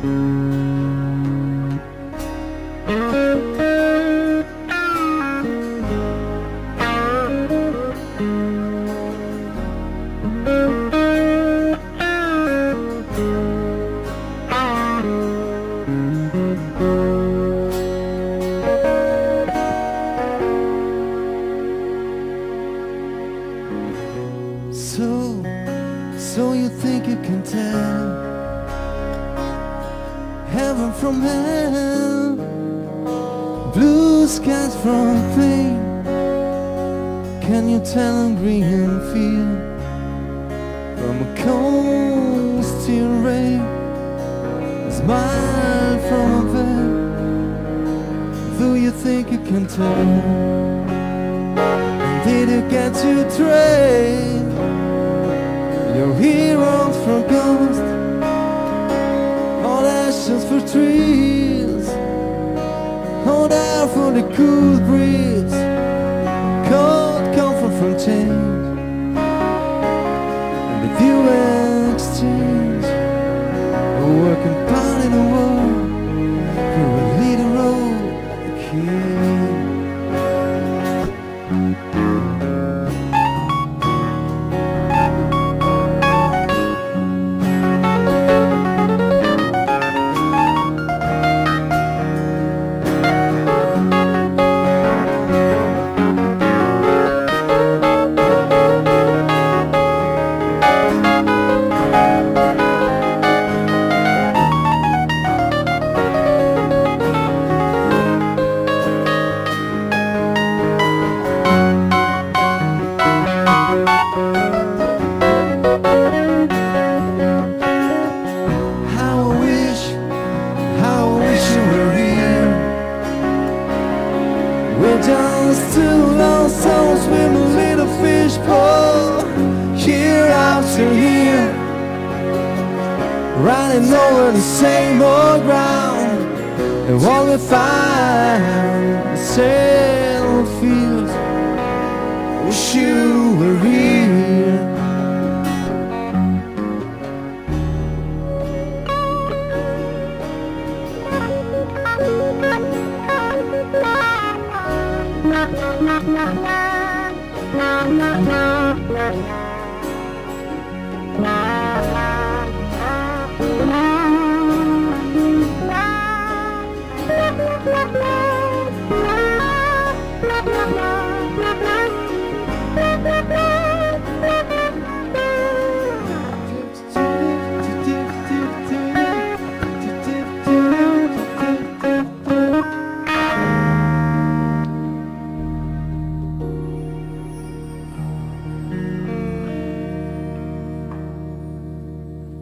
So you think you can tell heaven from hell, blue skies from pain? Can you tell a green field from a cold steel rain? A smile from a veil. Do you think you can tell? Did you get to trade your heroes for ghosts, all ashes for trees, hold out for the cool breeze, cold comfort from change, and if you exchange a working part in the world for a leader of the king. We're just two lost souls with a little fishbowl, year after year, riding over the same old ground. And what we find, the same old fields. Wish you were here. Na na na na na na na na na.